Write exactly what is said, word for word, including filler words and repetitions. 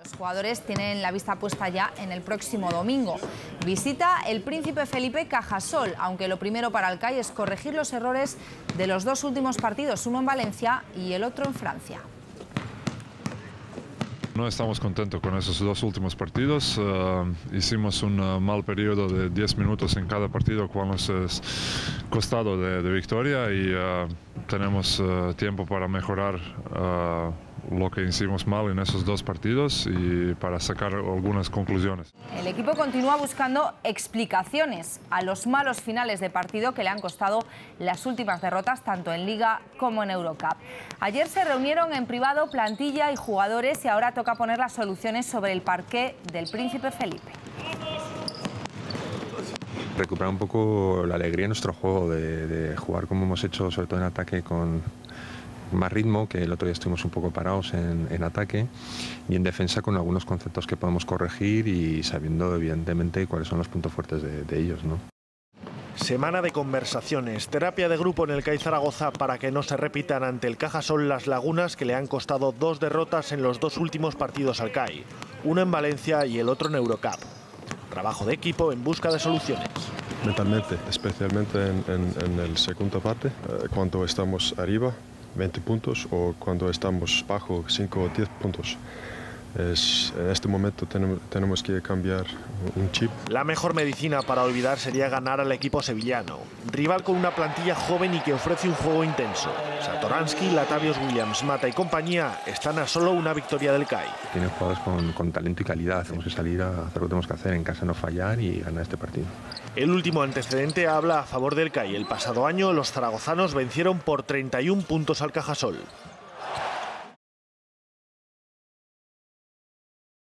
Los jugadores tienen la vista puesta ya en el próximo domingo. Visita el Príncipe Felipe Cajasol, aunque lo primero para el C A I es corregir los errores de los dos últimos partidos, uno en Valencia y el otro en Francia. No estamos contentos con esos dos últimos partidos. Uh, hicimos un uh, mal periodo de diez minutos en cada partido, cual nos ha costado de, de victoria, y uh, tenemos uh, tiempo para mejorar uh, lo que hicimos mal en esos dos partidos y para sacar algunas conclusiones. El equipo continúa buscando explicaciones a los malos finales de partido que le han costado las últimas derrotas tanto en Liga como en Eurocup. Ayer se reunieron en privado plantilla y jugadores y ahora toca poner las soluciones sobre el parqué del Príncipe Felipe. Recuperar un poco la alegría en nuestro juego, de, de jugar como hemos hecho, sobre todo en ataque, con más ritmo, que el otro día estuvimos un poco parados en, en ataque, y en defensa con algunos conceptos que podemos corregir y sabiendo evidentemente cuáles son los puntos fuertes de, de ellos, ¿no? Semana de conversaciones, terapia de grupo en el C A I Zaragoza para que no se repitan ante el Cajasol las lagunas que le han costado dos derrotas en los dos últimos partidos al C A I, uno en Valencia y el otro en Eurocup. Trabajo de equipo en busca de soluciones. Mentalmente, especialmente en, en, en el segundo parte, eh, cuando estamos arriba, veinte puntos, o cuando estamos bajo, cinco o diez puntos. Es, en este momento tenemos, tenemos que cambiar un chip. La mejor medicina para olvidar sería ganar al equipo sevillano, rival con una plantilla joven y que ofrece un juego intenso. Satoransky, Latavius Williams, Mata y compañía están a solo una victoria del C A I. Tienen jugadores con, con talento y calidad. Tenemos que salir a hacer lo que tenemos que hacer, en casa no fallar y ganar este partido. El último antecedente habla a favor del C A I. El pasado año los zaragozanos vencieron por treinta y un puntos al Cajasol.